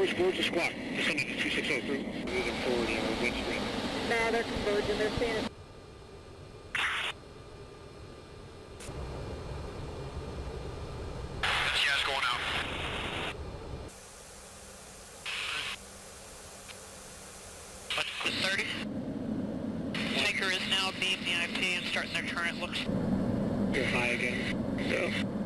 Towards the squawk. Descending to 260 through. Moving forward in our wind stream. Now they're converging. They're seeing it. Yes, going out. The 30. Tanker is now beam the IP and starting their turn. It looks. Go high again. Go.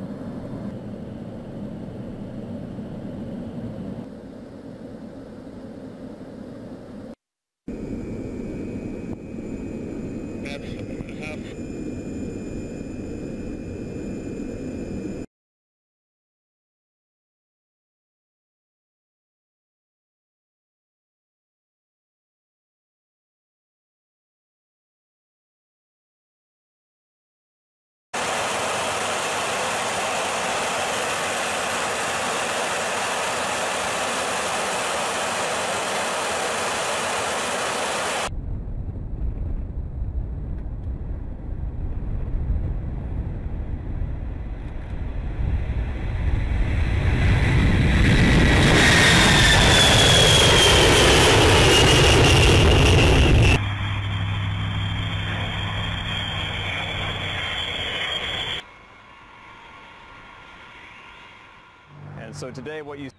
And so today what you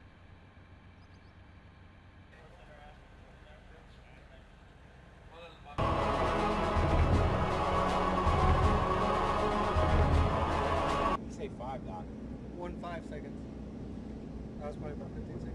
say 5, Doc. 1.5 seconds. That was probably about 15 seconds.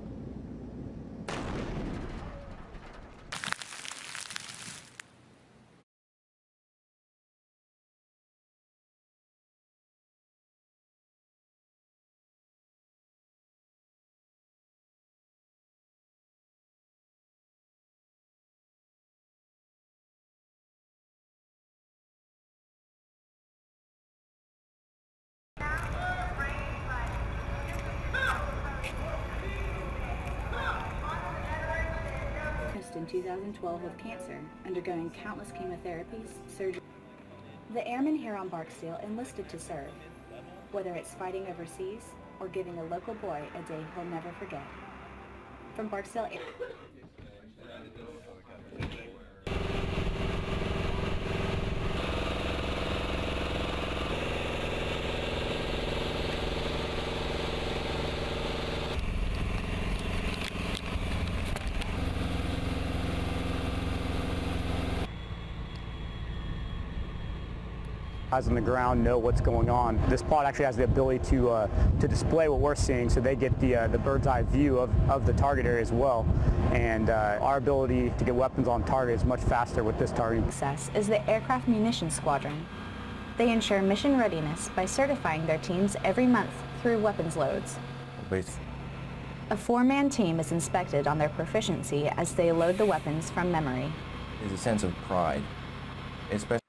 In 2012 with cancer, undergoing countless chemotherapies, surgery. The airmen here on Barksdale enlisted to serve, whether it's fighting overseas or giving a local boy a day he'll never forget. From Barksdale guys on the ground know what's going on. This pod actually has the ability to display what we're seeing, so they get the bird's eye view of the target area as well. And our ability to get weapons on target is much faster with this targeting. Success is the Aircraft Munitions Squadron. They ensure mission readiness by certifying their teams every month through weapons loads. A 4-man team is inspected on their proficiency as they load the weapons from memory. There's a sense of pride, especially